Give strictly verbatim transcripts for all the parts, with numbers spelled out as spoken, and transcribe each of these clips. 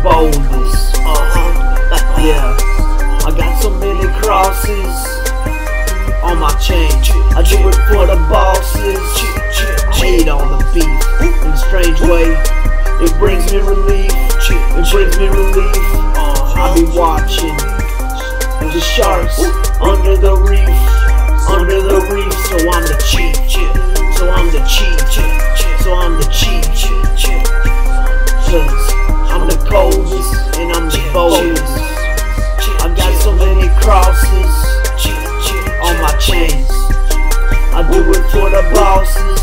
boldest. Uh-huh. Yeah. I got so many crosses on my chain. I do it for the bosses. I hate all the beef. In a strange way, it brings me relief. It brings me relief. I be watching the sharks under the reef. Under the reef, so I'm the chief. So I'm the chief. So I'm the chief. Cause I'm the coldest and I'm the boldest. I got so many crosses on my chains. I do it for the bosses.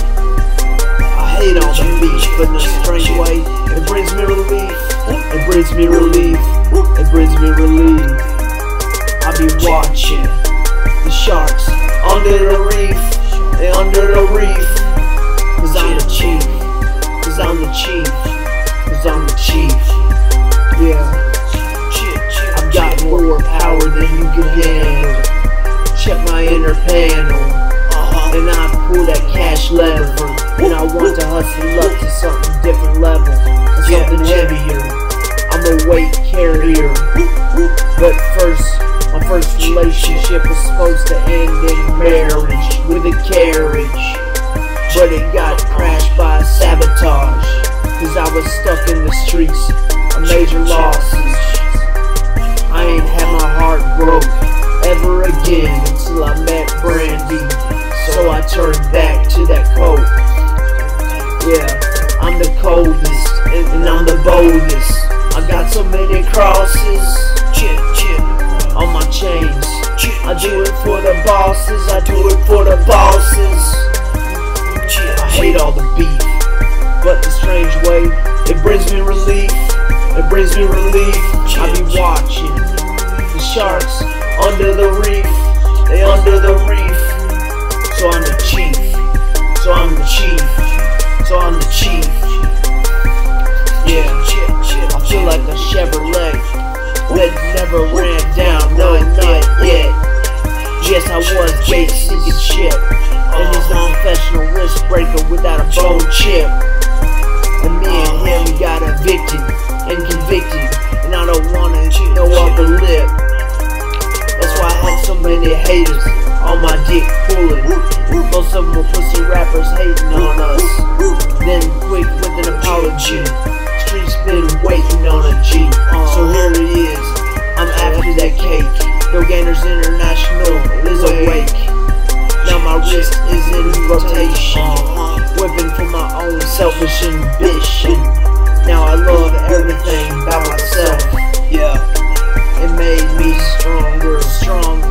I hate all the beef, but in a strange way, it brings me relief. It brings me relief. It brings me relief. I be watching the sharks under the reef. They under the reef. Cause I'm the chief. Cause I'm the chief. Cause I'm the chief. Yeah. I've got more power than you can handle. Check my inner panel, and I pull that cash lever. And I want to hustle up to something different level, something heavier. I'm a weight carrier. But first, my first relationship was supposed to end in marriage with a carriage, but it got crashed by sabotage. Cause I was stuck in the streets of major losses. I ain't had my heart broke ever again until I met Brandy. So I turned back to that coat. Yeah, I'm the coldest and, and I'm the boldest. I got so many crosses on my chains. I do it for the bosses. I do it for the bosses. I hate all the beef, but the strange way, it brings me relief. It brings me relief. I be watching the sharks under the reef. They under the reef. So I'm the chief. So I'm the chief. So I'm the chief. Yeah. I feel like a Chevrolet that never ran down. No, not yet. Yes, I was bait sinking shit, and he's a professional risk breaker without a bone chip. And me and him got evicted and convicted, and I don't wanna know upper lip. That's why I had so many haters on my dick pulling. Most of them were pussy rappers hating on us. Then quick with an apology. Streets been waiting on a G. So here it is, I'm after that cake. Doe Gainers International is awake. Now my wrist is in rotation, whipping for my own selfish ambition. Now I love everything by myself. Yeah, it made me stronger, stronger.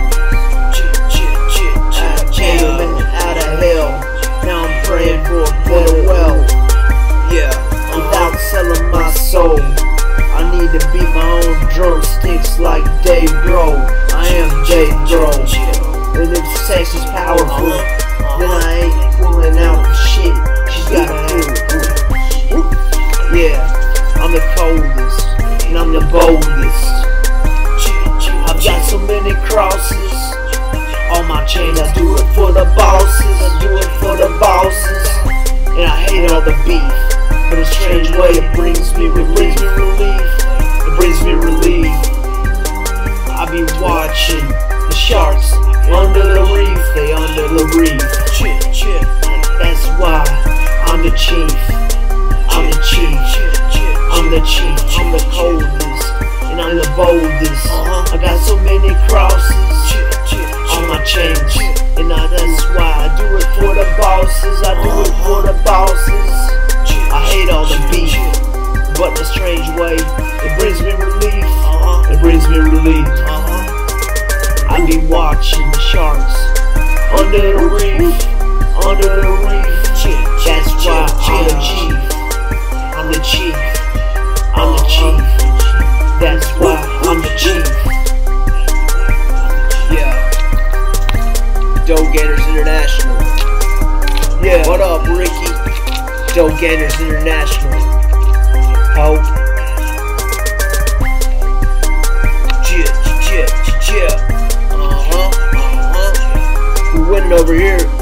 I came out of hell. Now I'm praying for a better wealth. Yeah, without selling my soul, I need to beat my own drumsticks like Dave Grohl. I am Dave Grohl. And if sex is powerful, then I ain't pulling out the shit. She's got a fool. Yeah, I'm the coldest, and I'm the boldest. I've got so many crosses on my chains. I do it for the bosses. I do it for the bosses. And I hate all the beef, but a strange way it brings me, it brings me relief. It brings me relief. I be watching the sharks under the reef. They under the reef. That's why I'm the chief. I'm the chief. I'm the chief. I'm the coldest and I'm the boldest. I got so many crosses on my chains, and I, that's why I do it for the bosses. I do it for the bosses. I hate all the beef, but the strange way, it brings me relief. It brings me relief. I be watching the sharks under the reef, under the reef. That's why I'm the chief. I'm the chief. I'm the chief. That's why I'm the chief. Yeah. Doe Gainers International. Yeah. What up, Ricky? Doe Gainers International. Ho. Yeah, yeah, yeah. Uh huh. Uh huh. We winning over here.